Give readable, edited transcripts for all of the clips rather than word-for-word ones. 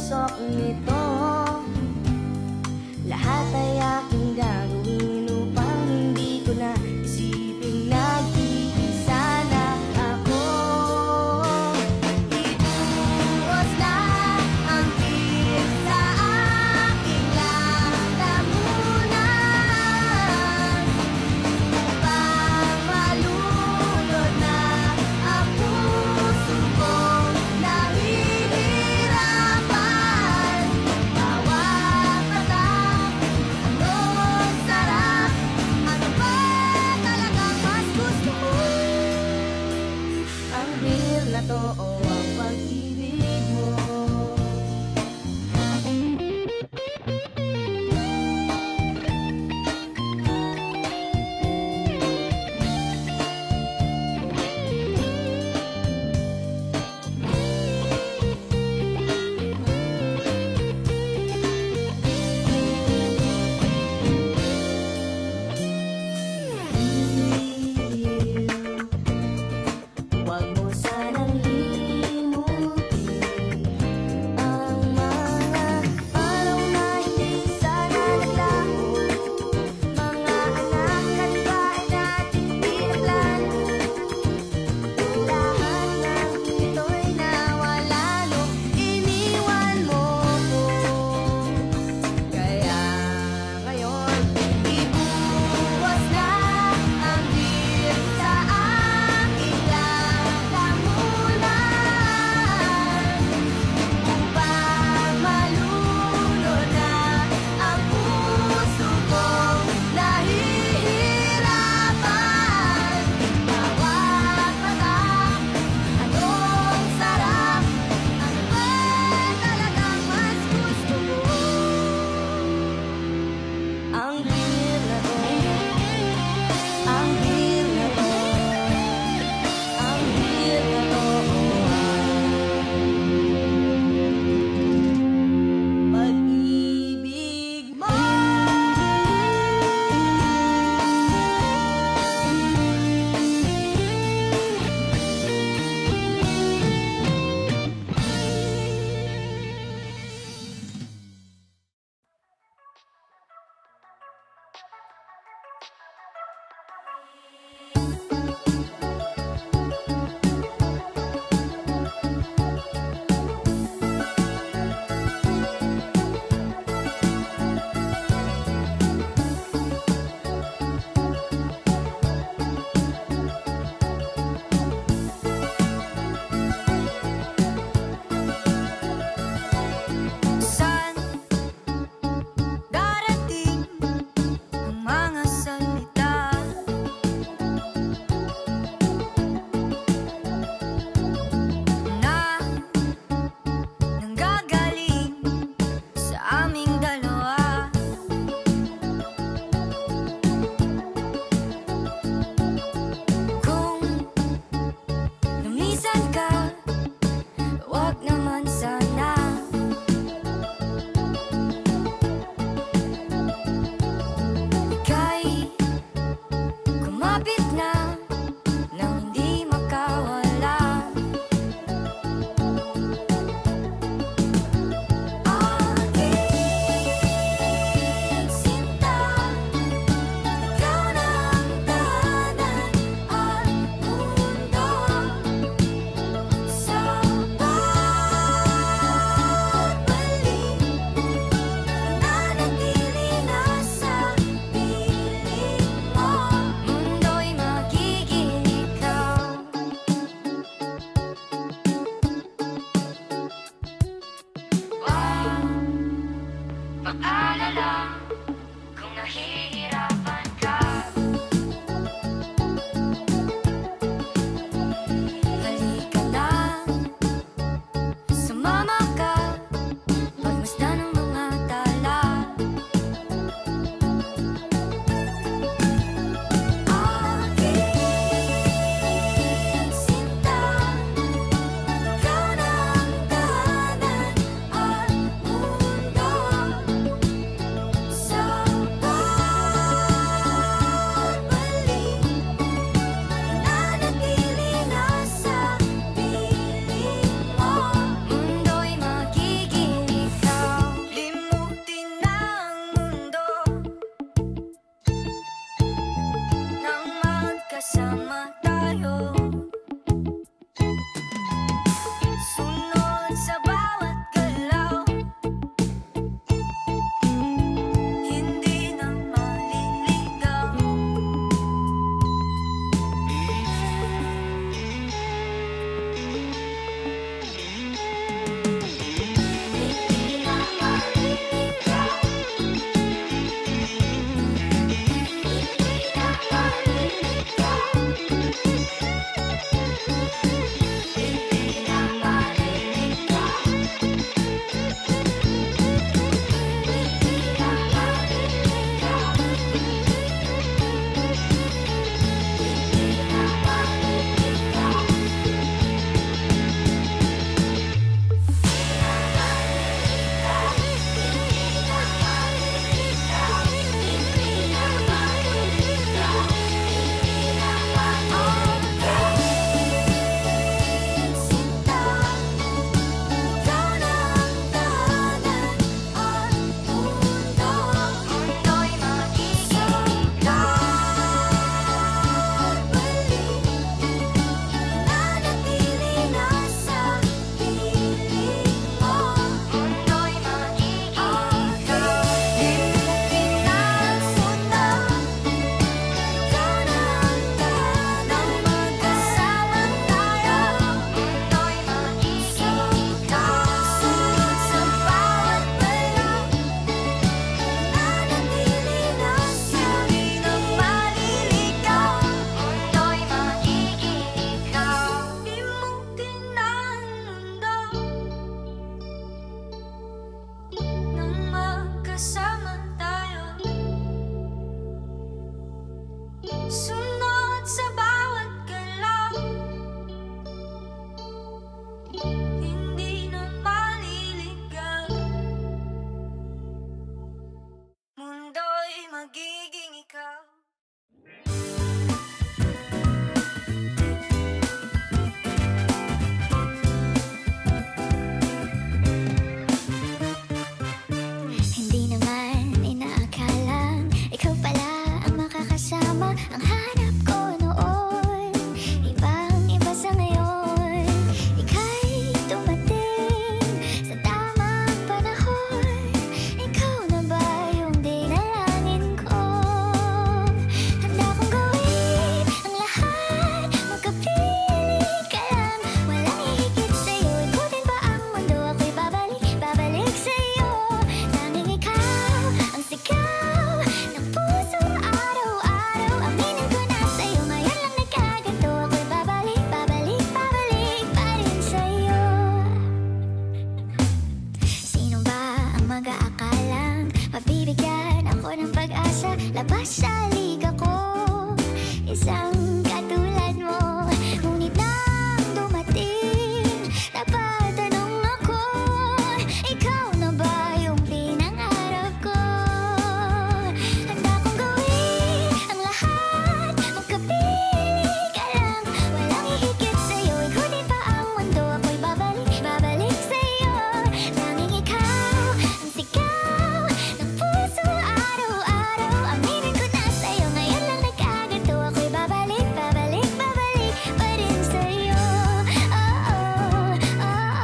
usok nito. Lahat ay aking gagawin upang hindi ko na isiping nag-iisa na ako. Ibuhos na ang tiis sa aking lalamunan upang malunod na ang puso kong nahihirapan. Bawat patak, anong sarap, ano ba talagang mas gusto mo? Ang real na to o ang pag-ibig mo? Huwag mo sanang limutin ang mga araw na hindi sana naglaho. Mga anak na diba ay nating pinaglan. Lahat ng ito'y nawala nung iniwan mo ko. Kaya ngayon, ibuhos na ang tiis sa aking lalamunan upang malunod na ang puso kong nahihirapan. Bawat patak, anong sarap, ano ba talagang mas gusto mo? Ang real na to, ang real na to, ang real na to, pag-ibig mo. Saan darating ang mga salita na nanggagaling sa aming dalawa? Kung lumisan ka, wag naman sana. Ika'y kumapit na nang hindi makawala. Aking sinta, ikaw na ang tahanan at mundo. Sa pagbalik, nananatili na sa piling mo. Mundo'y magiging ikaw. Wag mag-alala kung nahihirapan ka. Halika na, sumama ka, pagmasdan ng mga tala. Aking sinta, ikaw na ang tahanan at mundo. Sa labas sa liga ko, isang katulad mo. Ngunit nang dumating, napatanong ako, ikaw na ba yung pinangarap ko? Handa kong gawin ang lahat, magkapili ka lang, walang hihigit sa'yo. Ikutin pa ang mundo, ako'y babalik, babalik sa'yo. Tanging ikaw ang sigaw ng puso araw-araw. Aminin ko na sa'yo, ngayon lang nagkaganto. Ako'y babalik, babalik, babalik pa rin sa'yo. Oh, oh, oh, oh,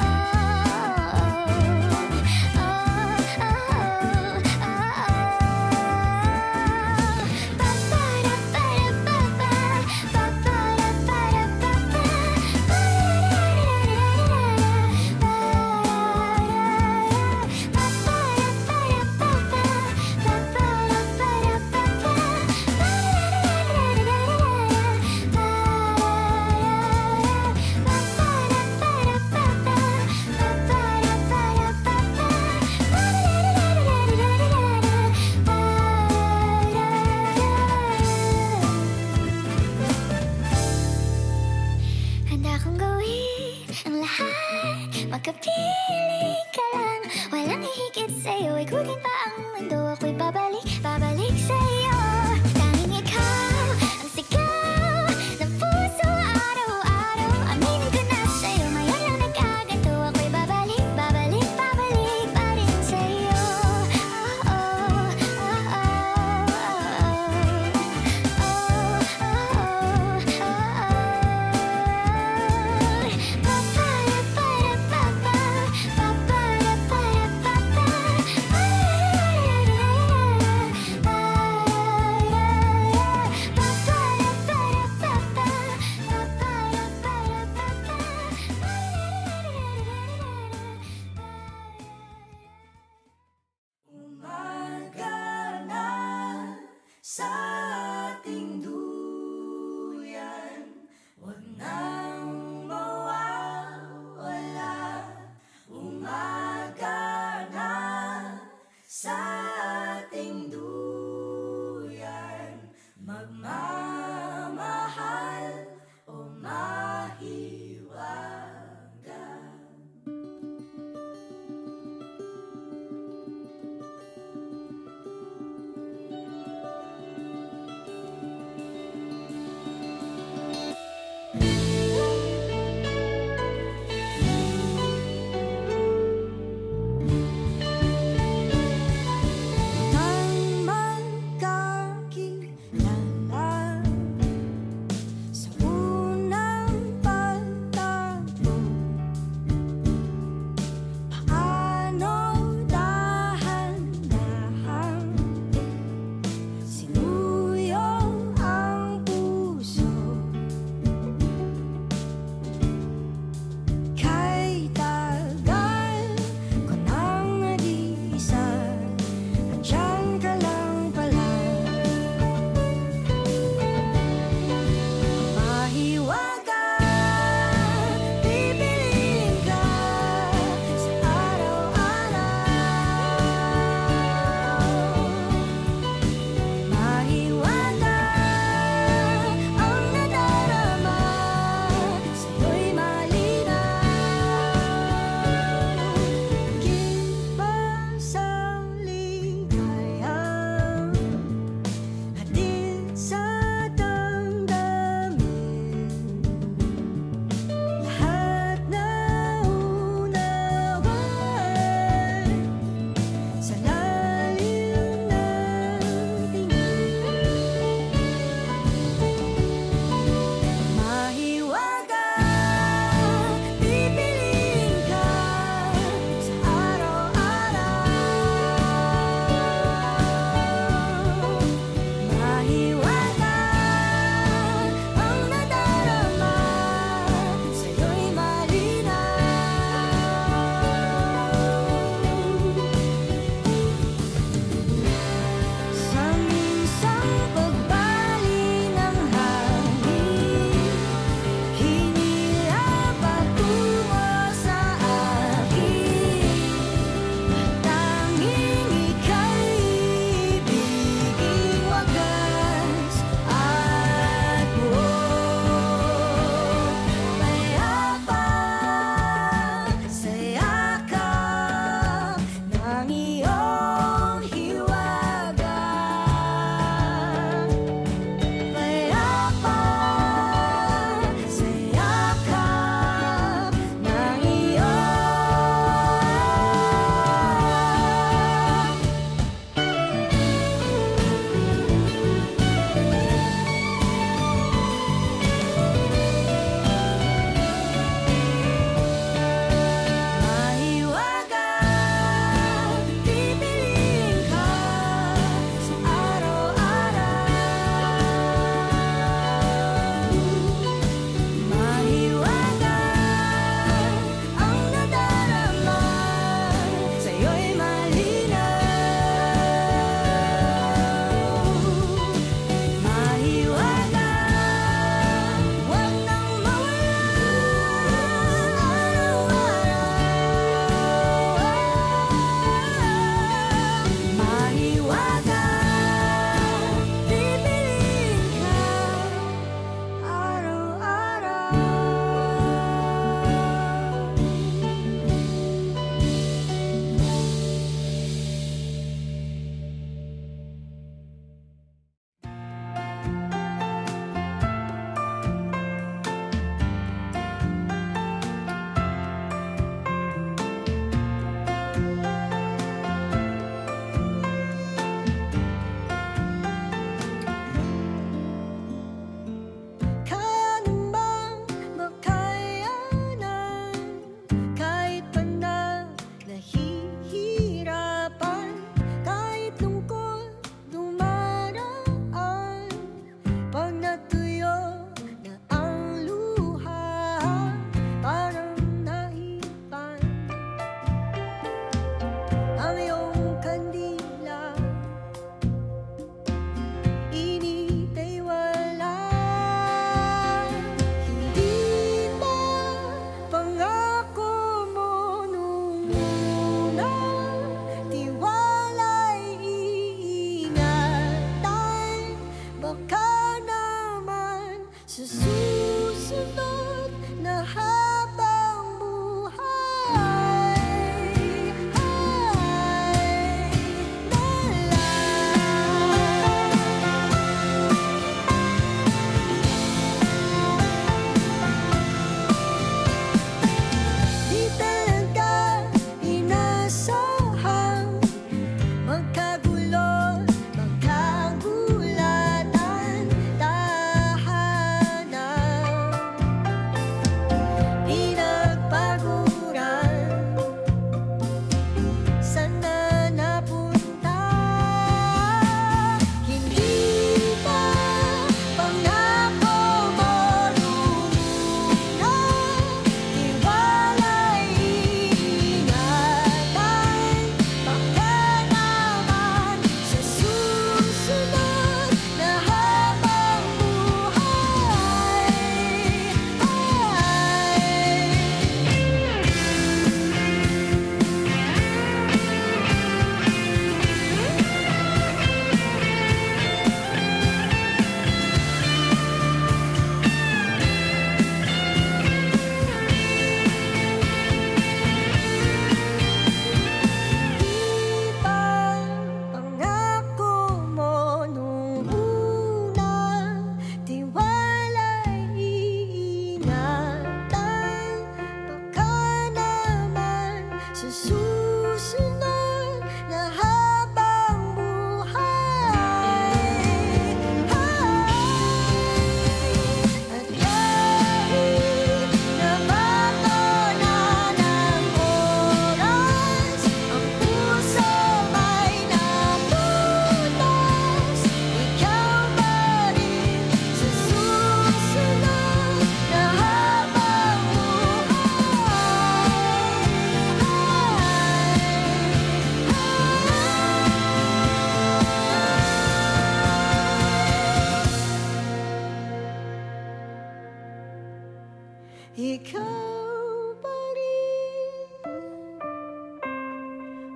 handa kong gawin ang lahat, magkapili ka lang, walang hihigit sa'yo. Ikutin pa ang mundo, ako'y babalik, babalik sa'yo. Tanging ikaw ang sigaw ng puso araw-araw. Aminin ko na sa'yo, ngayon lang nagkaganto. Ako'y babalik, babalik, babalik pa rin sa'yo. Oh, oh, oh, oh, Umaga na sa ating duyan, huwag nang mawawala. Umaga na sa ating duyan, magmamahal o mahiwaga.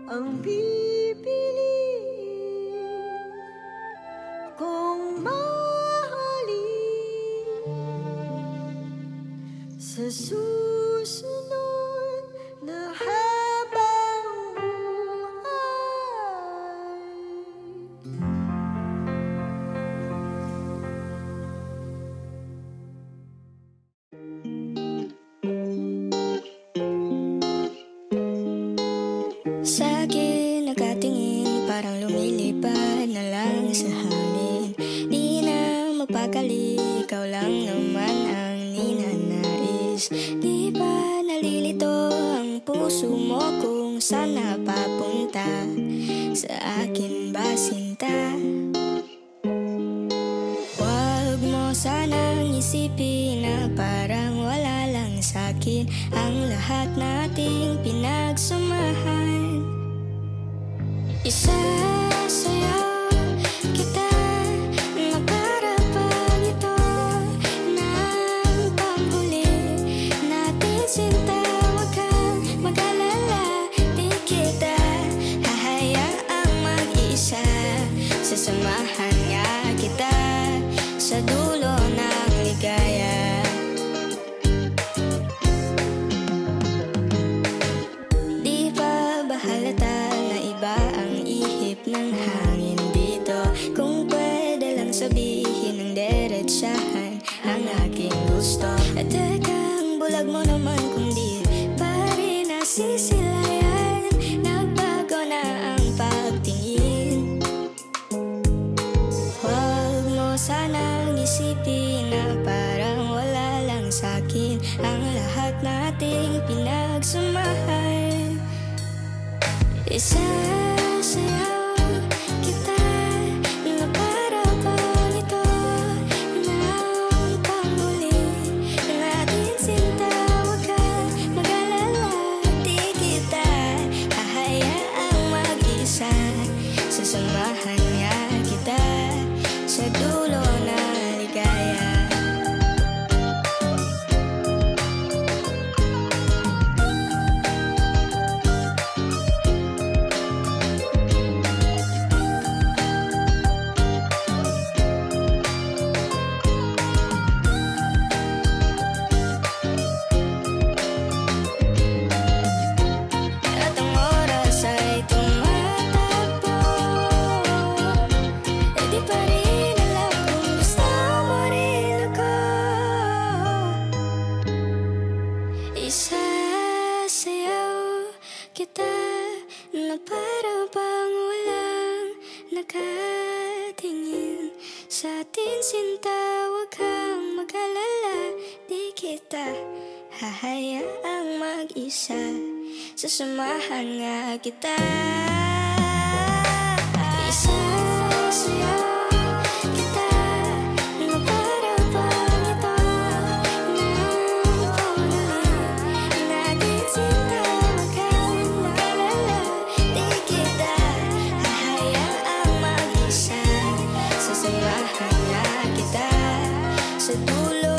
ang pipiliin kong mahalin sa susunod na habang buhay. Sa akin nakatingin, parang lumilipad na lang sa hangin. Di na magpakali, ikaw lang naman ang ninanais. Di ba nalilito ang puso mo kung saan napapunta? Sa akin ba sinta? Huwag mo sanang isipin na parang wala lang sa'kin ang lahat nating pinagsamahan. Isasayaw kita na para pag ito ng panghuli natin sinta. Huwag kang mag-alala, di kita hahayaang mag-isa. Sasamahan nga kita sa dulo ng ligaya. Di pa ba halata na iba ang ihip ng hangin dito? Kung pwede lang sabihin ng diretsahan ang aking gusto. At tekang bulag mo naman kung di pa rin nasisilayan. Nagbago na ang pagtingin. Huwag mo sanang isipin na parang wala lang sa'kin ang lahat nating pinagsamahan. Isasayaw kita na para pag ito ng panghuli natin sinta. Huwag kang mag-alala, di kita hahayaang mag-isa. Sasamahan nga kita sa dulo ng ligaya. At ang oras ay tumatakbo, e di pa rin alam kung gusto mo rin ako. Isasayaw kita na para bang walang nakatingin sa atin sinta. Huwag kang mag-alala, di kita hahayaang mag-isa. Sasamahan nga kita. Isasayaw kita na para bang ito ng panghuli natin sinta. Huwag kang mag-alala, di kita hahayaang mag-isa. Sasamahan nga kita sa dulo.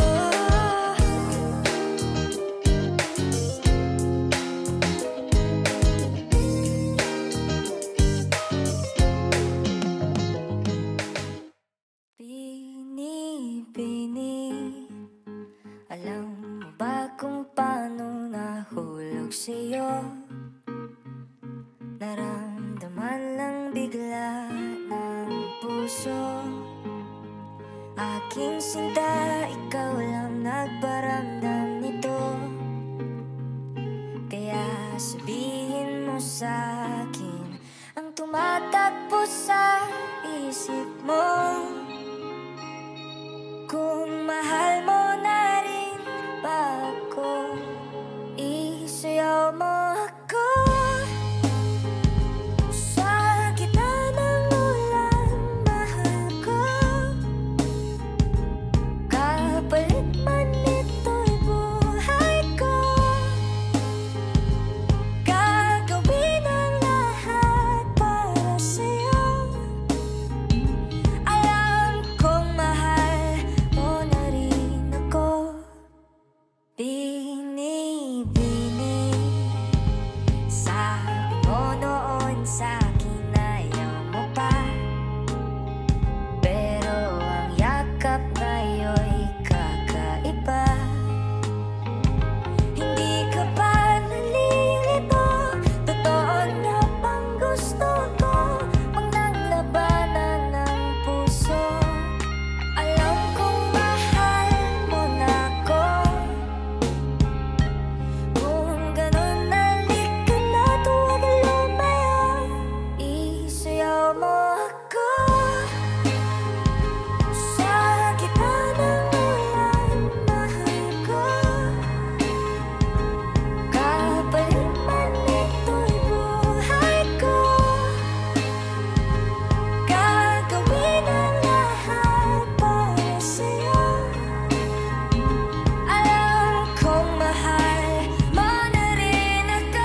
Bini-bini, alam mo ba kung paano nahulog sa'yo? Naramdaman lang bigla ng puso. Aking sinta, ikaw lang nagparamdam nito. Kaya sabihin mo sa'kin ang tumatakbo sa isip mo. Kung mahal mo na rin ba ako, isayaw mo ako sa gitna ng ulan. Mahal ko, kapalit man ito'y buhay ko. Gagawin ang lahat para sa'yo. Alam kong mahal mo na rin sa'kin ayaw mo pa, pero ang yakap ngayon'y kakaiba. Hindi ka pa nalilito, totoo na bang gusto ko pag naglabanan ng puso? Alam kong mahal mo na ako. Kung ganun, halika na't huwag lumayo, isayaw mo ako sa gitna ng ulan, mahal ko. Kapalit man ito'y buhay ko, gagawin ang lahat para sa'yo. Alam kong mahal mo na rin ako.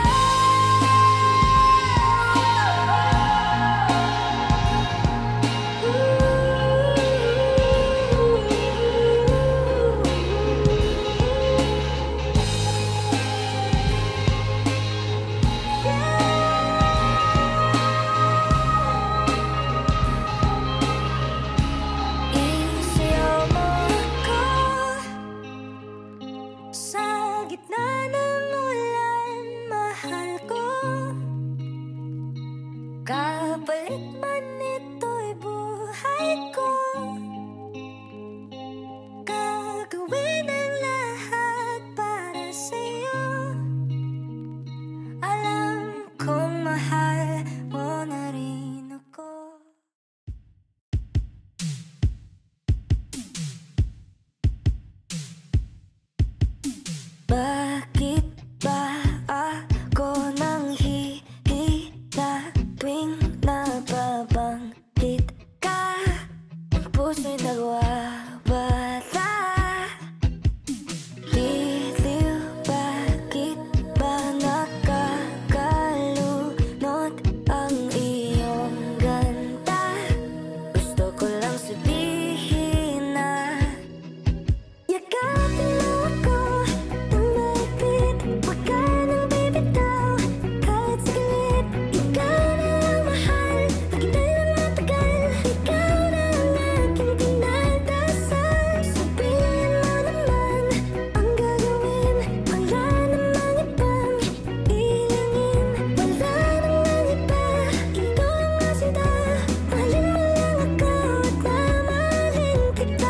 Isayaw mo ako sa gitna ng ulan, mahal ko. Kapalit man ito'y buhay ko, gagawin ang lahat para sa'yo. Alam kong mahal mo na rin ako. Bakit ba ako nang hihina tuwing nababanggit ka? Ang puso'y nagwawala. Bitiw, bakit ba nakakalunod ang iyong ganda? Gusto ko lang sabihin na yakapin mo ako ng mahigpit, huwag ka nang bibitaw kahit saglit. Ikaw na ang mahal, maghintay lang matagal. Ikaw na ang aking dinadasal. Sabihin mo naman ang gagawin, wala namang ibang ilingin, wala namang iba. Ikaw lang ang sinta, mahalin mo lang ako at mamahalin kita.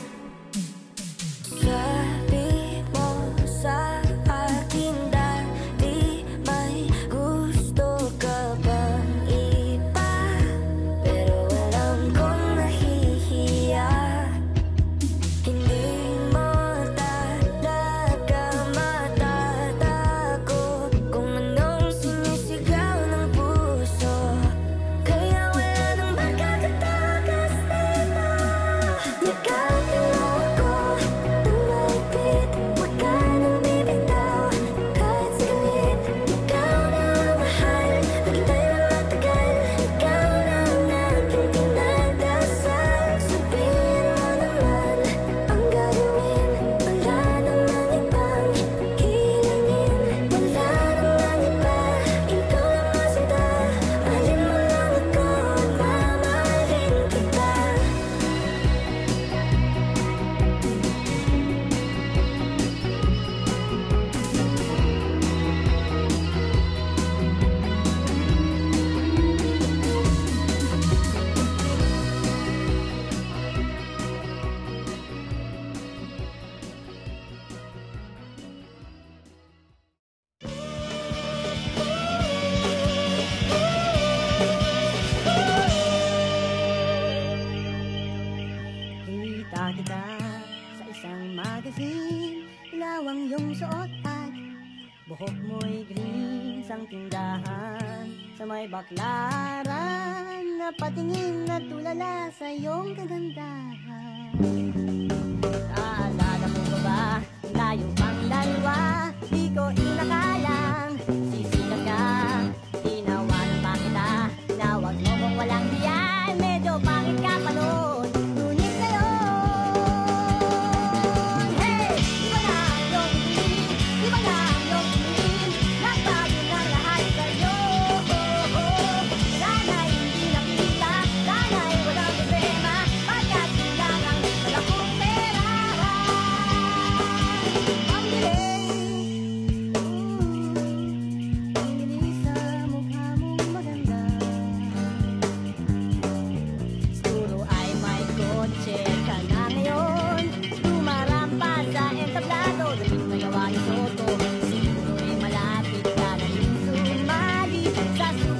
Sabi mo sa akin dati may gusto ka bang iba, pero alam kong nahihiya. Hindi mo talaga matatakot kung anong sinisigaw ng puso, kaya wala nang makakatakas nito. Yakapin mo ako ng mahigpit, huwag ka nang bibitaw kahit saglit. Ikaw na ang mahal, maghintay lang matagal. Ikaw na ang aking dinadasal. Sabihin mo naman ang gagawin, wala namang ibang hilingin, wala namang iba. Ikaw lang ang sinta, mahalin mo lang ako at mamahalin kita. Kita kita sa isang magazine, ilaw ang iyong suot at buhok mo'y green. Sang tindahan sa may baklaran, napatingin na tulala sa iyong kagandahan. Naalala mo ba tayo pang dalawa? Di ko inakalang sisikat ka. Tinawanan pa kita, tinawag mo kung walang diyan. Medyo pangit ka pa noon, ngunit ngayon, hey! Iba na yung tingin, iba na yung tingin, nagbago ng lahat sa'yo.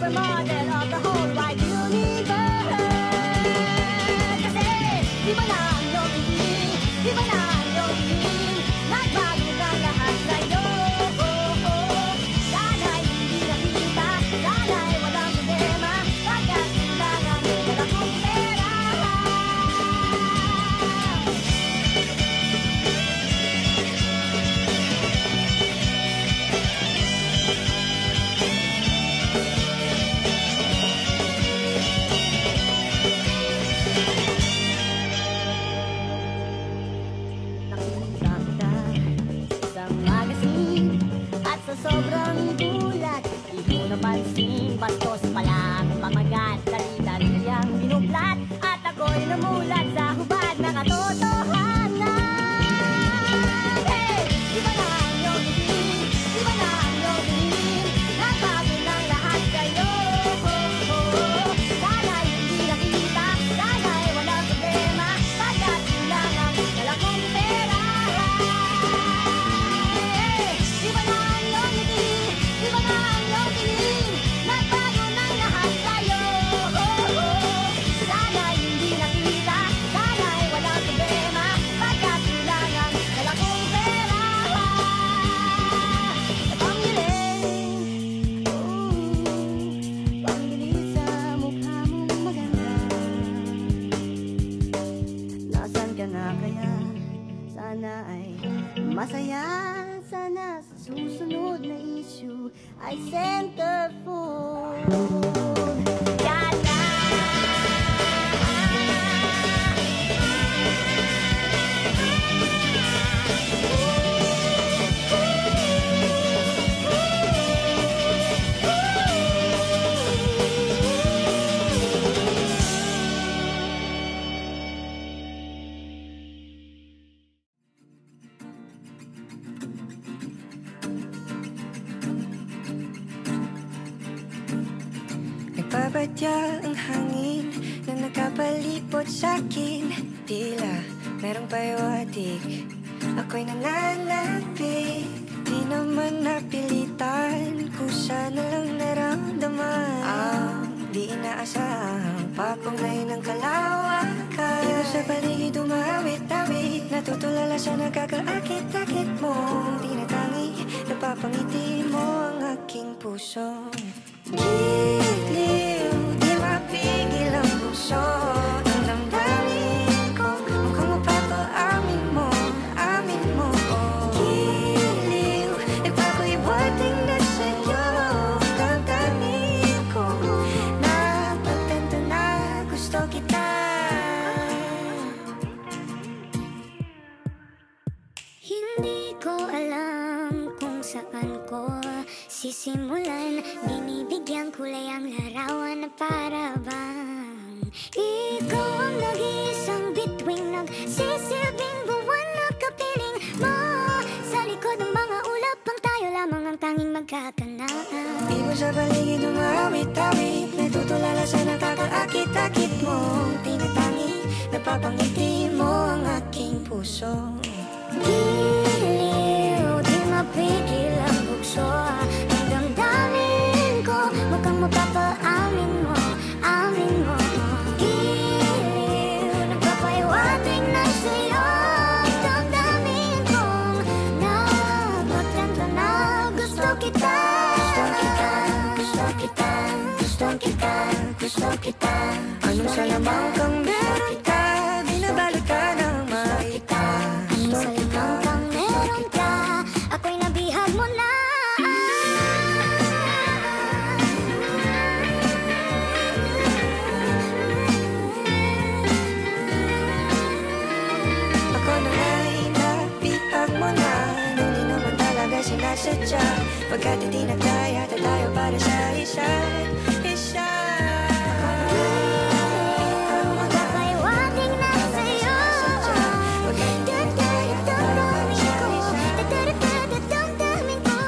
You're model of the whole wide universe. Kasi di ba na ang iyong tingin, di ba na ang iyong tingin, nagbago ng lahat sa'yo. Sana'y hindi nakikita, sana'y walang problema, pagkat kailangan wala kong pera. Nakita kita sa magazine at sa sobrang gulat, di ko napansin, bastos pala ang pamagat, dali-dali ang binuklat, at ako'y namulat sa hubad ng katotohanan. Hey! Di ba na ang iyong tingin, di ba na ang iyong tingin, nagbago ng lahat sa'yo. Sana'y hindi nakita, sana'y walang problema, pagkat kailangan wala kong pera. Di ba na ang iyong tingin, di ba na ang iyong tingin, nagbago ng lahat sa'yo. Sana'y hindi nakita, sana'y walang problema, pagkat kailangan wala kong pera. Pambili sa mukha mong maganda. Nasaan ka na kaya? Sana ay masaya. Sana sa susunod na issue ay centerfold. Yan na! Nagbabadya ang hangin na nakapalipot sa'kin, tila merong pahiwatig, ako'y nananapig. Di naman napilitan, kusa na lang naramdaman ang di inaasahang papunglay ng kalawakan. Dito sa paligid umawit-awit, natutulala sa nakakaakit-akit mo. Tinatangi, napapangiti mo ang aking puso. Giliw, di mapigil ang puso. Ang damdamin ko, mukhang mapapaamin mo, amin mo. Giliw, nagpapahiwatig na sa'yo. Damdamin ko, napagtanto na gusto kita. Hindi ko alam kung saan ko sisimulan. Binibigyang kulay ang larawan na para bang ikaw ang nag-iisang bituing, nagsisilbing buwan na kapiling mo. Sa likod ng mga ulap ang tayo lamang ang tanging magkakanaan. Di mo sa paligid umawit-awit, natutulala sa nakakaakit-akit mo. Tinatangi, napapangiti mo ang aking puso. Giliw, di mapigil ang bugso. Ang damdamin ko, mukhang mapapaamin mo, amin mo. Giliw, nagpapahiwatig na sa'yo. Ang damdamin ko, napagtanto na gusto kita. Gusto kita, gusto kita, gusto kita, gusto kita. Anong salamang kang meron ka, binabalot ka ng maita. Anong salamang kang meron ka, ako'y nabihag mo na. Ako na nga'y nabihag mo na, nung di naman talaga sinasadya. Pagkat hindi nagkaya tayo para sa isa't isa. Magpapahiwatig na sa'yo. Damdamin ko,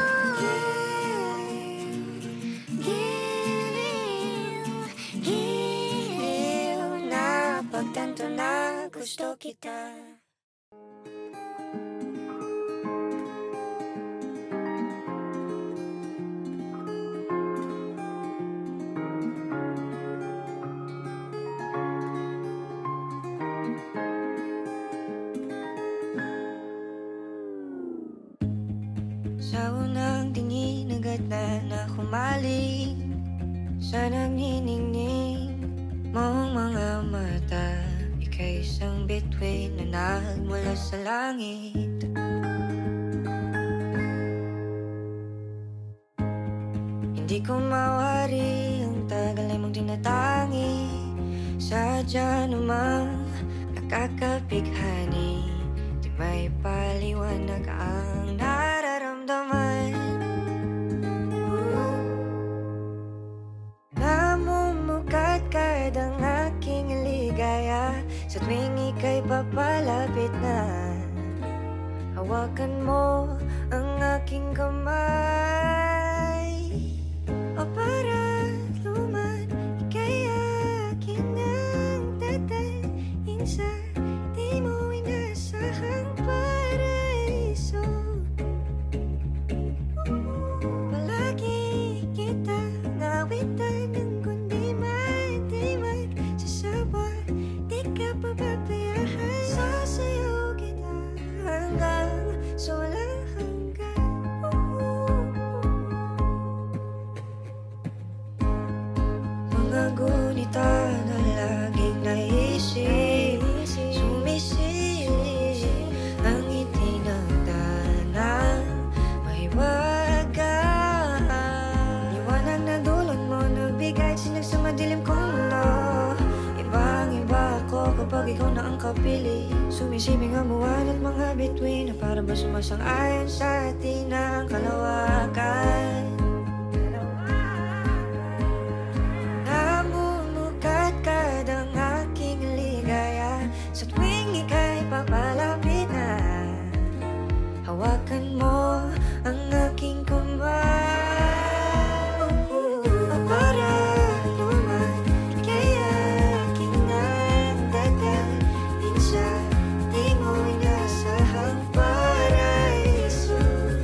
giliw, giliw, Napagtanto na gusto kita. sa nagniningning mong mga mata. Ika'y isang bituin na nagmula sa langit. Hindi ko mawari ang tagal ay mong tinatangi. Sadya namang nakakapighani, di may paliwanag ang nararamdaman. Namumukat-kad ang aking ligaya sa tuwing ika'y papalapit na. Hawakan mo ang aking kamay, o para't luman, ika'y akin ang tatalin sa di mo inasahang paraiso. Palagi kita nawitan ng kundi man di magsasawa, di ka pababayaan. Sasayaw kita hanggang sa walang hanggan. Mga gunita na laging naisip, sumisilip ang ngiti ng tanang may wagas. Liwanag na dulot mo, nagbigay sinag sa madilim kong mundo. Ibang-iba ako kapag ikaw na ang kapili. Sumisibing ang buwan at mga bituin na para ba sumasang-ayon sa atin ang kalawakan. Namumukat-kad ang aking ligaya sa tuwing ika'y papalapit na. Hawakan mo ang aking kamay, o para luman, ika'y aking nagdadalhin sa di mo inasahang paraiso.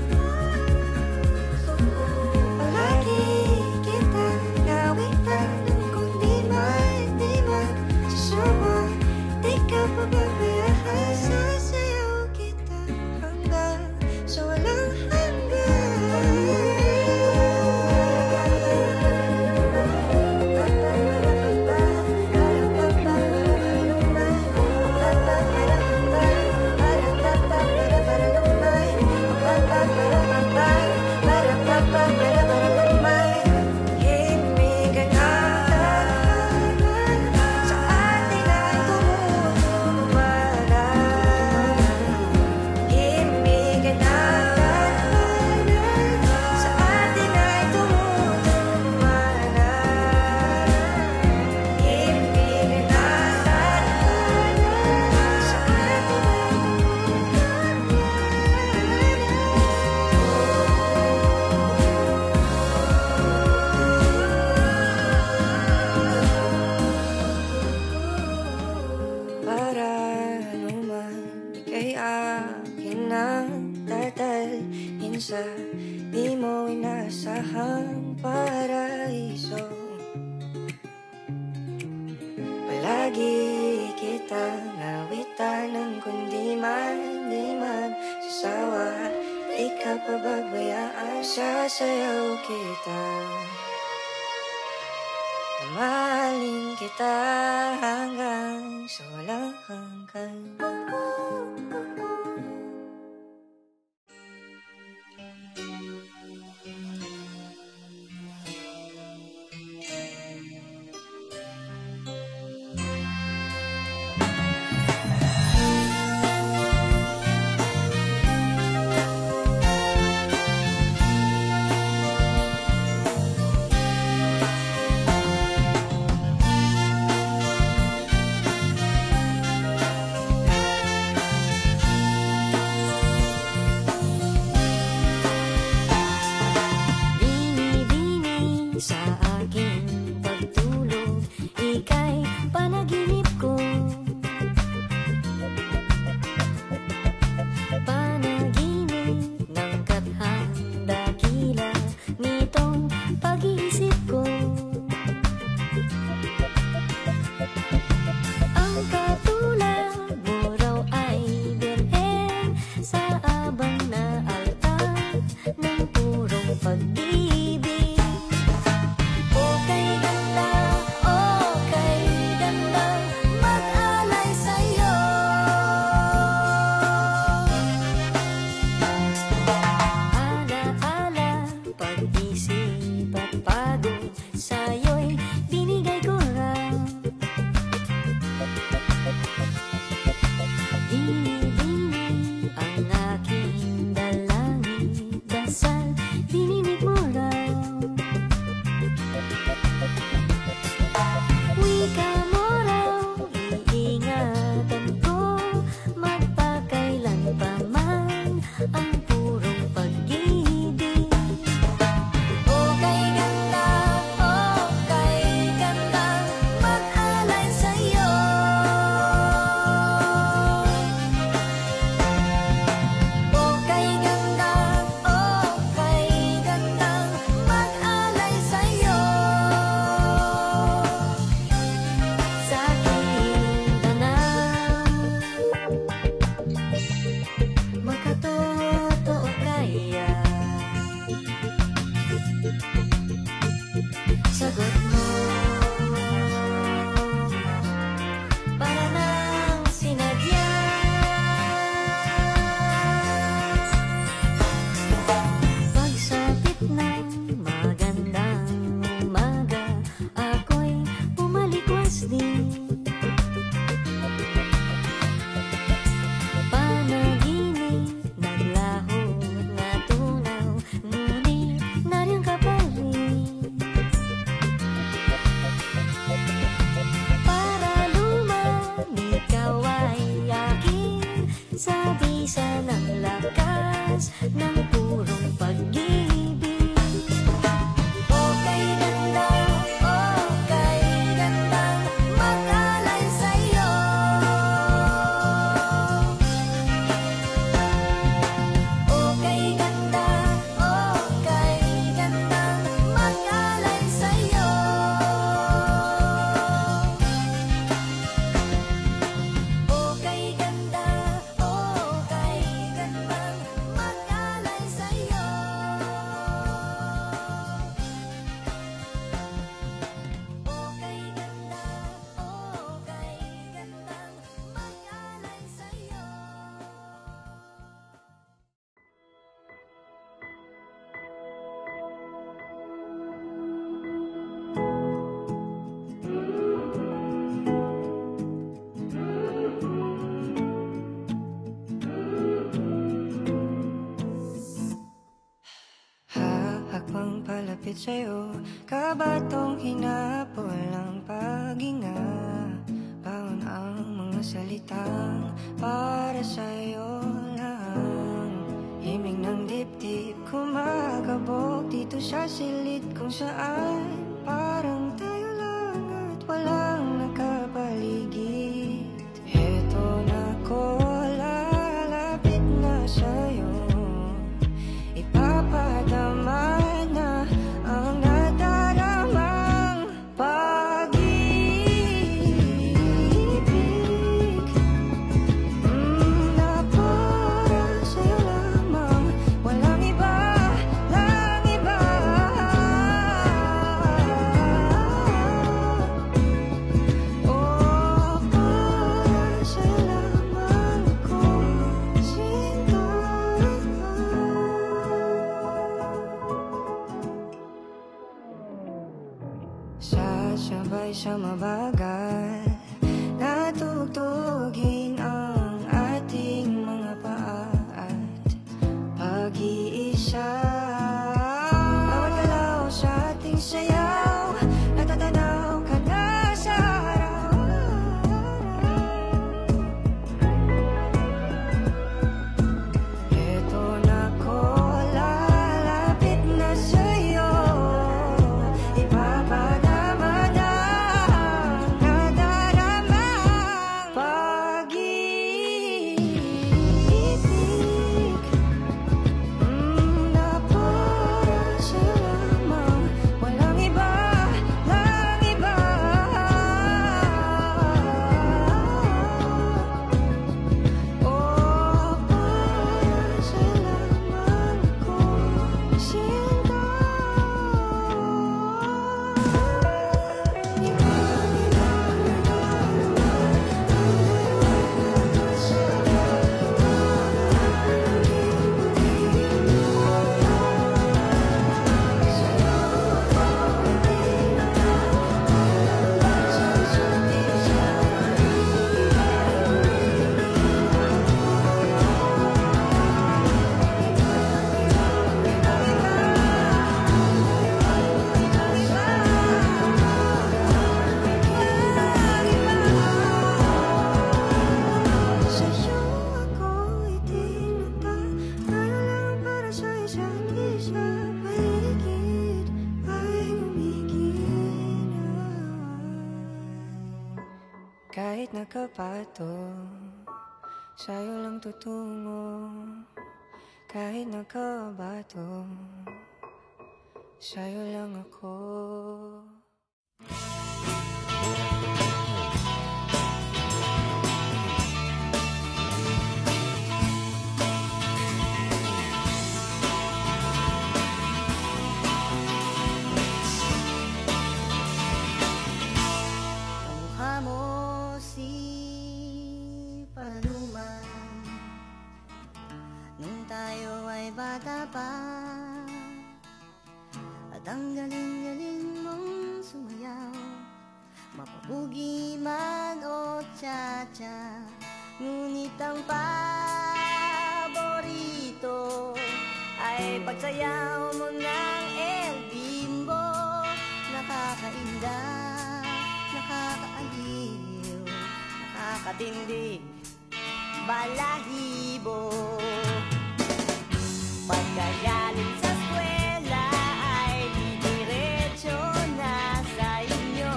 Palagi kita nawitan ng kundi man di magsasawa, di ka pababayaan. Sasayaw kita hanggang sa walang sa di mo inasahang paraiso. Palagi kitang nawitan ng kundi man di magsasawa, di ka pababayaan. Sasayaw kita, mamahalin kita hanggang sa walang hanggan. malapit sa'yo. Kabatong hinapol ang paghinga, baon ang mga salitang para sa'yo lang. Himig ng dibdib kumakabog dito sa silid kung saan parang tayo lang at walang nakapaligid. Heto na ko, lalapit na sa'yo, ipapadama na ang nadaramang pag-ibig na para sa'yo lamang, walang iba, lang iba. Oh, para sa'yo lamang ako sinta. Sasabay sa mabagal na tugtugin ang ating mga paa at pag-iisa. Bawat galaw sa ating sayaw, natatanaw ka na sa araw. Eto na ko, lalapit na sa'yo, ipapadama na ang nadaramang pag-ibig na para sa'yo lamang, walang iba, lang iba. Oh, para sa'yo lamang ako sinta. Sa'yo ako itinata, tayo lang para sa isa't isa. Paligid ay umigil. Kahit nakapato, sa'yo lang tutungo. Kahit nakabato, sa'yo lang ako. Kamukha mo si Paloma nung tayo ay bata pa, at ang galing-galing mong sumayaw, mapabugi man o cha-cha. Ngunit ang paborito ay pagsayaw mo ng El Bimbo. Nakakainda, nakakaaliw, nakakatindig, balahibo. Pagkagaling sa eskwela ay didiretso na sa inyo,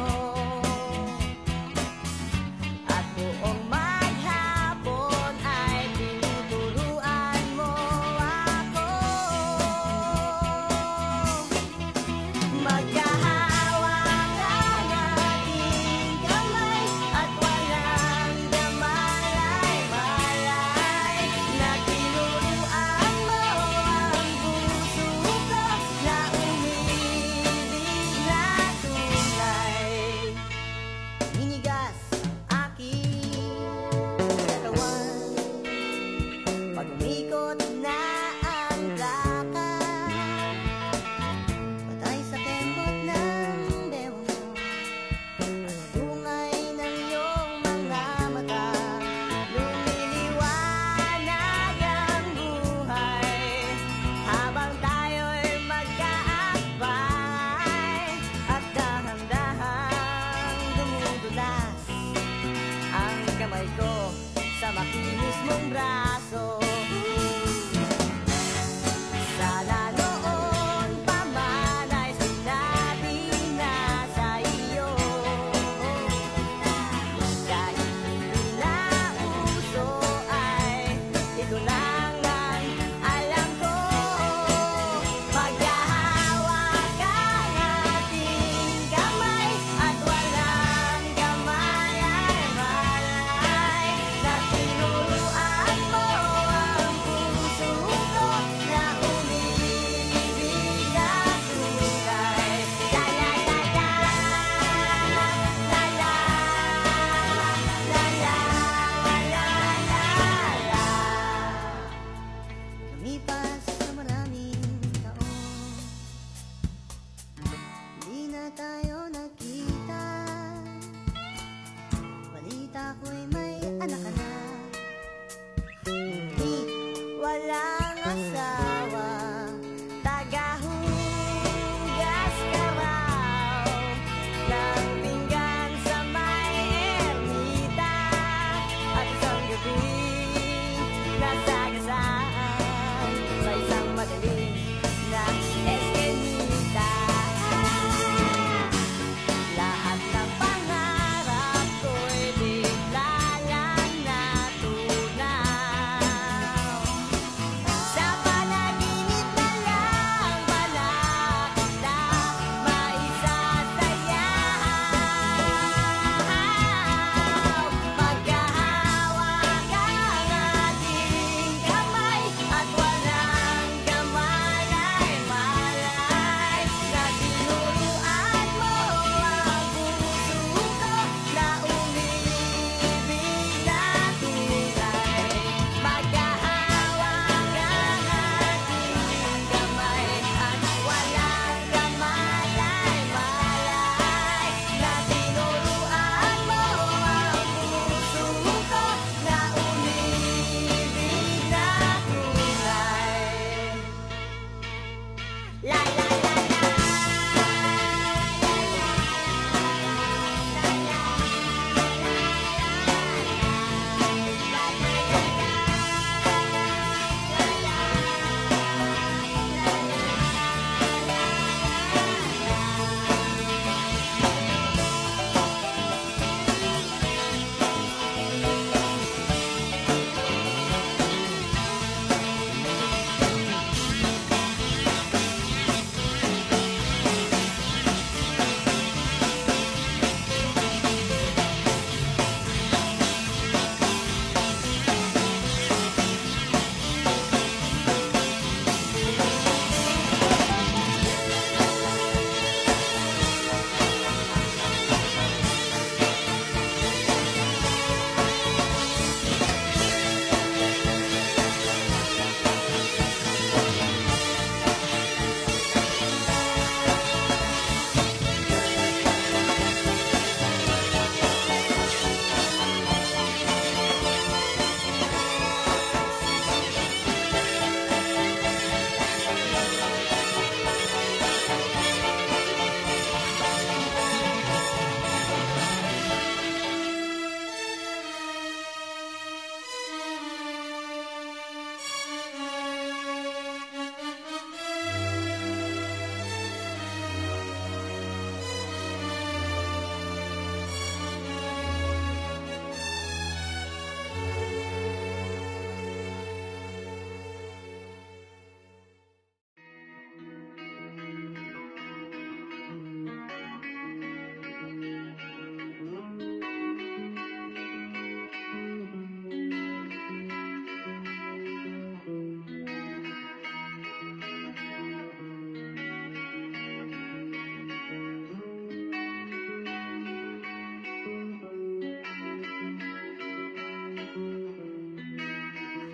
at buong maghapon ay tinuturuan mo ako. Magkahawak ang ating kamay at walang damalay-malay, na tinuruan mo ang puso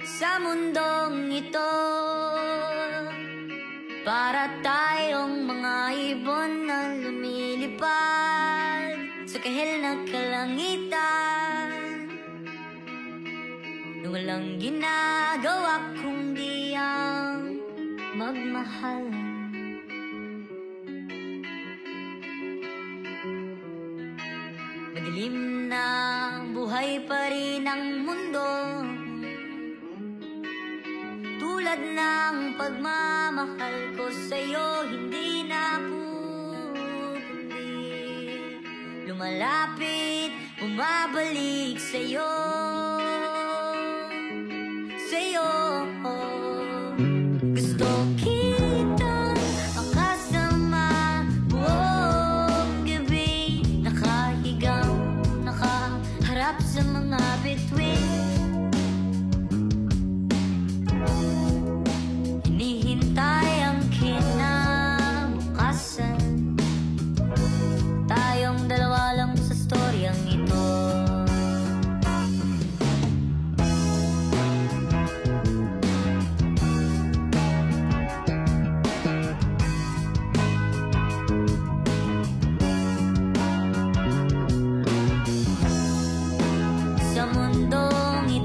sa mundong ito. Para tayong mga ibon na lumilipad sa kahil na kalangitan, na walang ginagawa kundi ang magmahal. Madilim na buhay pa rin ang mundo, tulad ng pagmamahal ko sa'yo, hindi na pupundi. Lumalapit, bumabalik sa'yo, sa'yo. Gusto kitang makasama buong gabi, nakahigang, nakaharap sa mga bituin. Hinihintay ang kinabukasan, tayong dalawa lang sa storyang ito. Sa mundong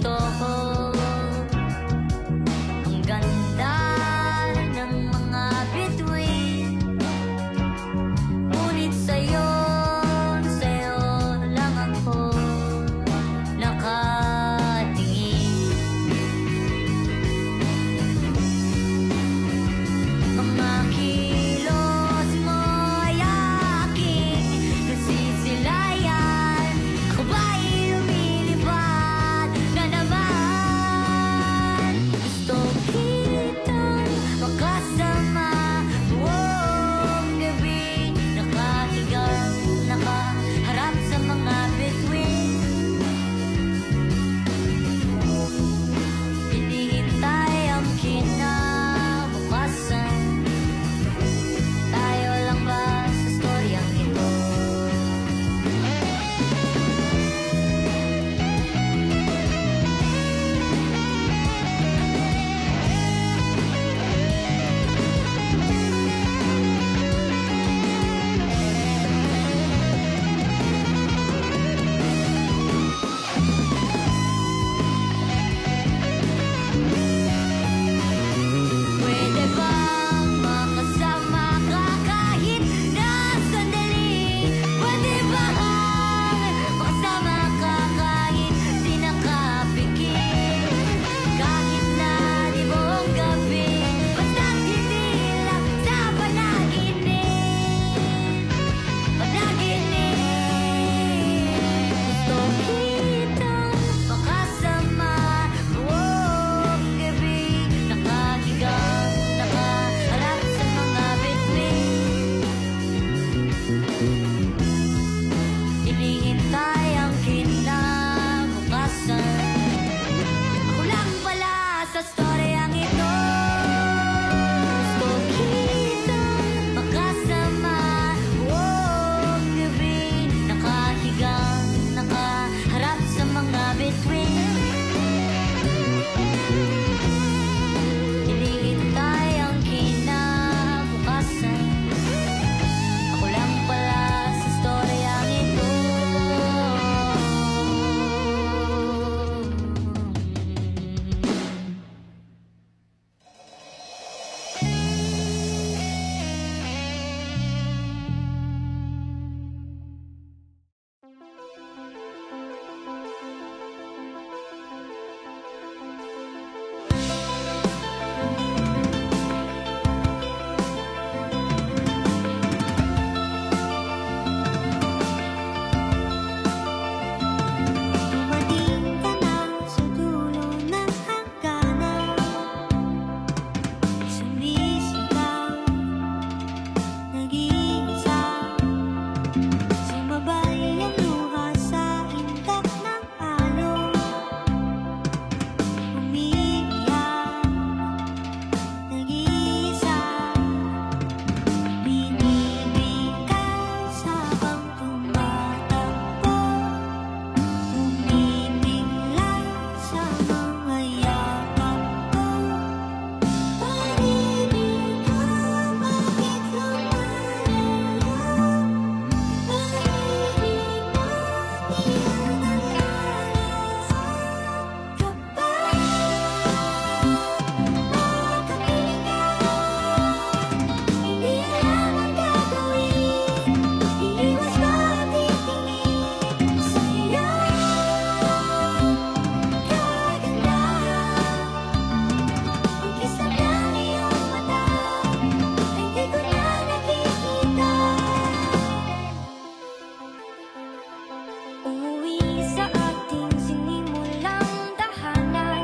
Umuwi sa ating sinimulang tahanan.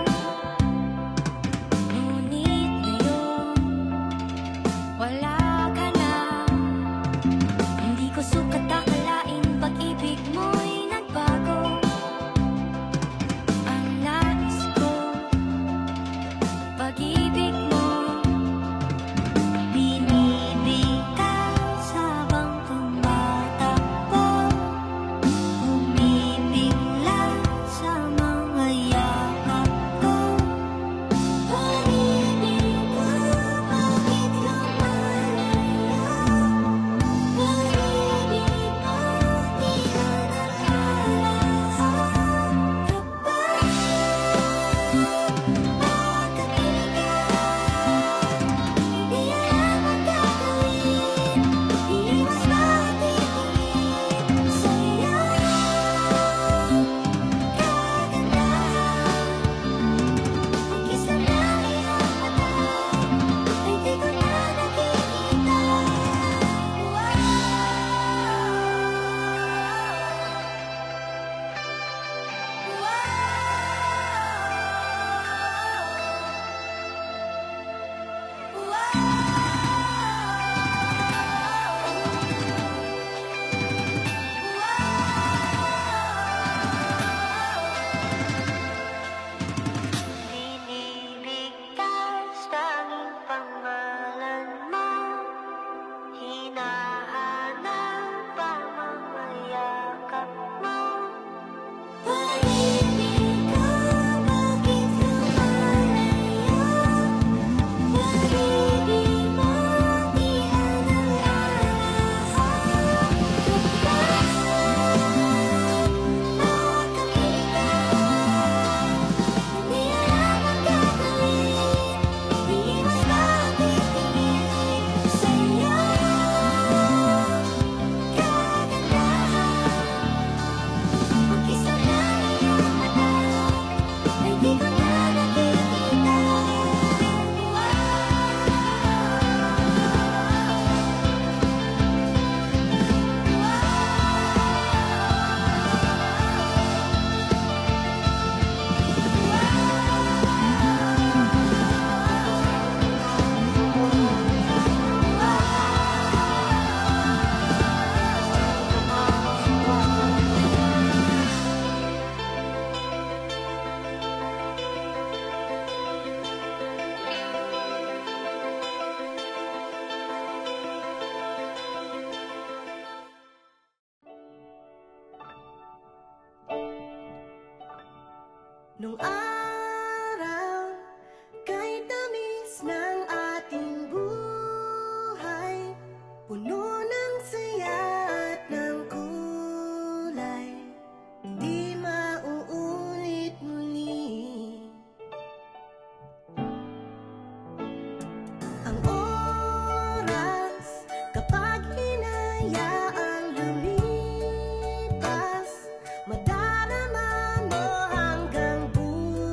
Ngunit ngayon, wala ka na. Hindi ko sukat akalain pag-ibig mo'y nagbago. Ang nais ko, pag-ibig mo, binibigkas habang tumatakbo, bumibigla sa mga yakap ko. Pag-ibig ko, bakit lumalayo? Pag-ibig mo, di ka nakalaas. Di alam ang gagawin, iwas matitingin sa'yo. Kaganda, kiss lang ng iyong mata, ay di ko na nakikita. Binibigkas tanging pangalan mo, hinahanap ang mga yakap mo. Pag-ibig ko, bakit lumalayo? Pag-ibig mo, di ka nakalaas. Di alam ang gagawin, iwas matitingin sa'yo. Kaganda, kiss lang ng iyong mata, ay di ko na nakikita. Nung araw, kay tamis ng ating buhay, puno ng saya at ng kulay, di mauulit muli. Ang oras, kapag hinayaang lumipas, madarama mo hanggang buhay.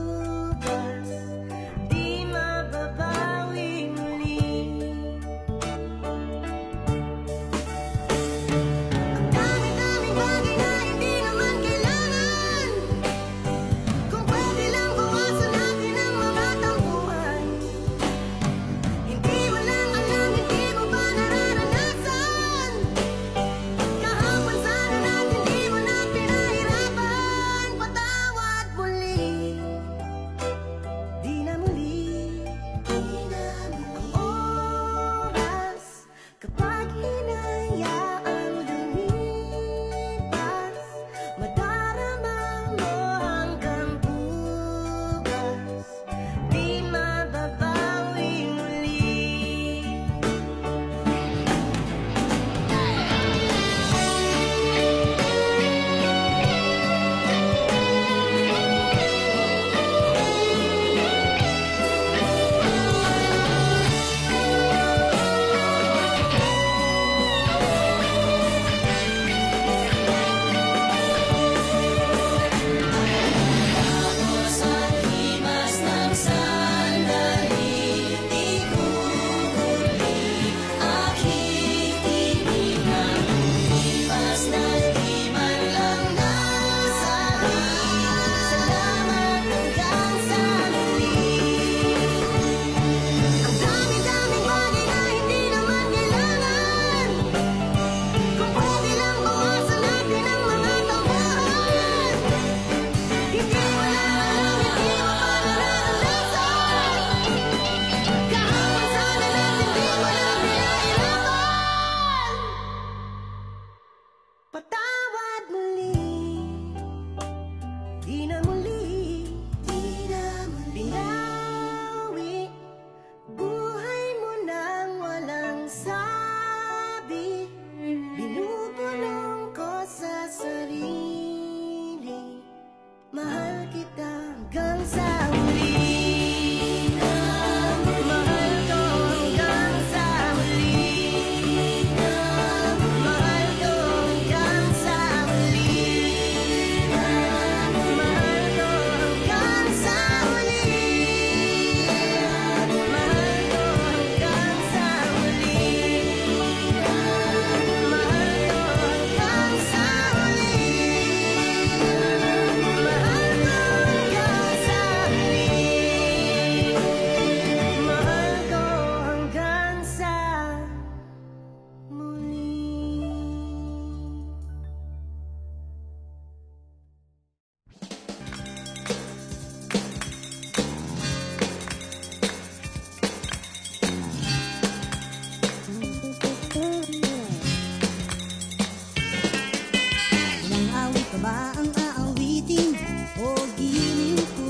ba ang aawitin o giliw ko?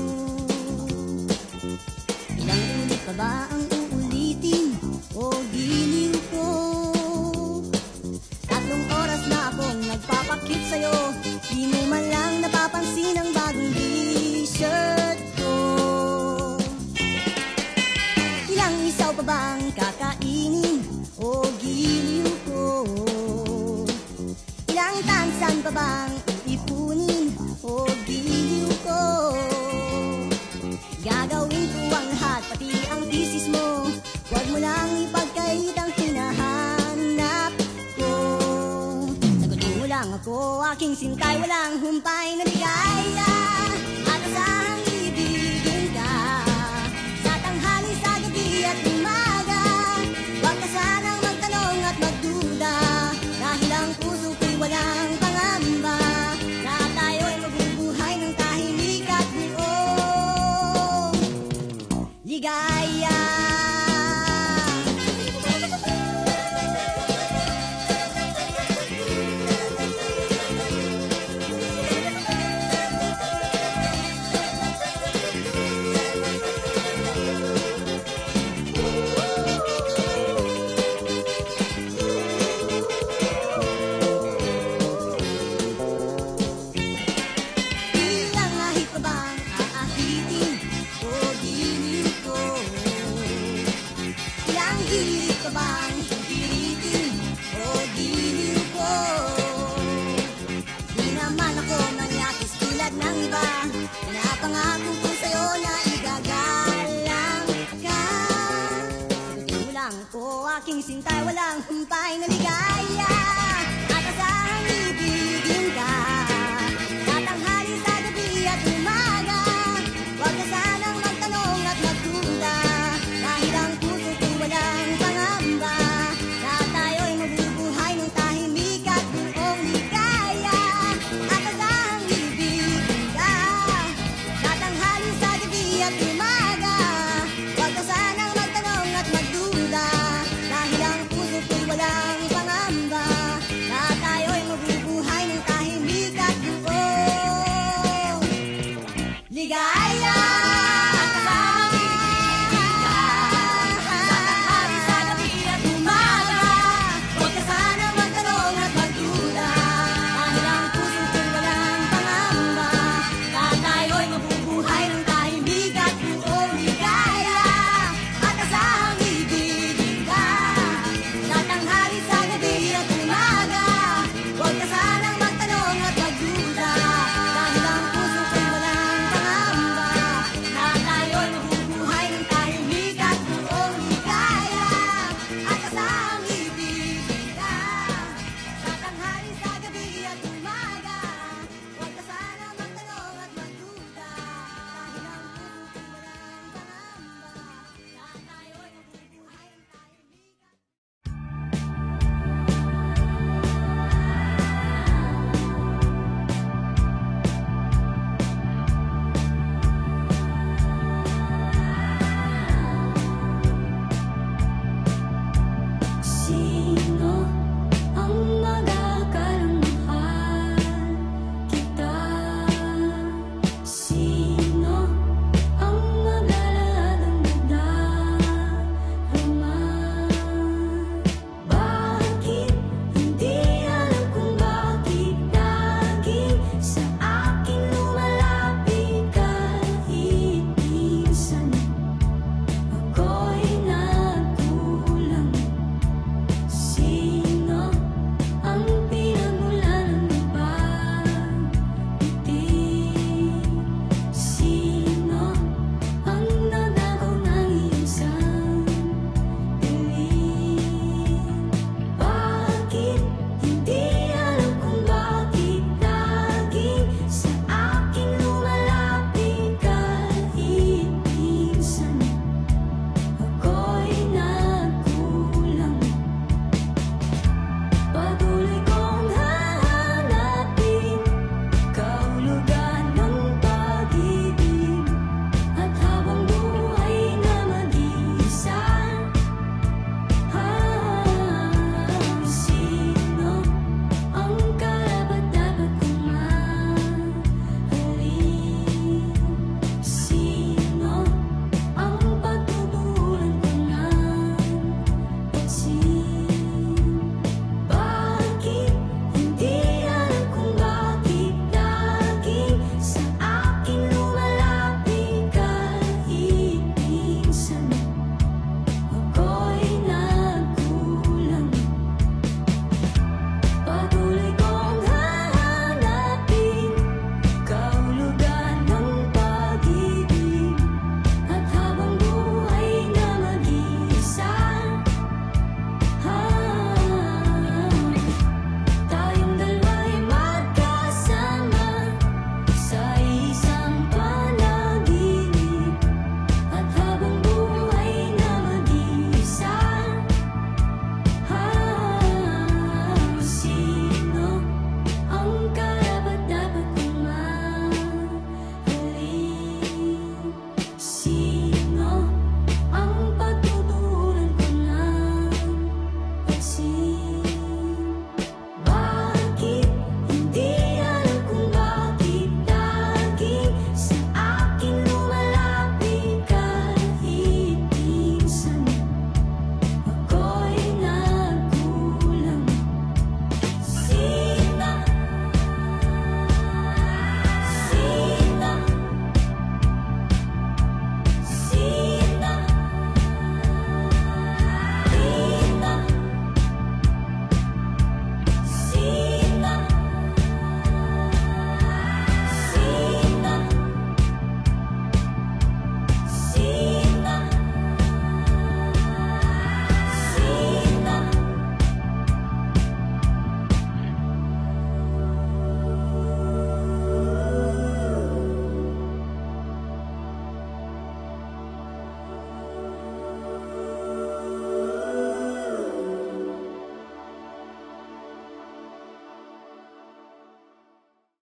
Ilang ulit pa ba ang uulitin o giliw ko? 3 oras na akong nagpapakit sa'yo, di mo man lang napapansin ang bagong t-shirt ko. Ilang isaw pa bang kakainin o giliw ko? Ilang tansan pa bang iipunin o giliw ko? Gagawin ko ang lahat, pati ang thesis mo. Huwag mo lang ipagkait ang hinahanap ko. Sagutin mo lang ako, aking sintay, walang humpay na ligaya. At asahang ibigin ka sa tanghali, sa gabi at umaga. Huwag ka sanang magtanong at magduda, dahil ang puso ko'y walang pangamba, na tayo'y mabubuhay ng tahimik at buong ligaya. Ilang ahit pa bang aahitin o giliw ko? Ilang hilit pa bang hihilitin o giliw ko? Di naman ako manyakis tulad ng iba, pinapangako ko sa'yo na igagalang ka. Sagutin mo lang ako, aking sintay, walang humpay na ligaya.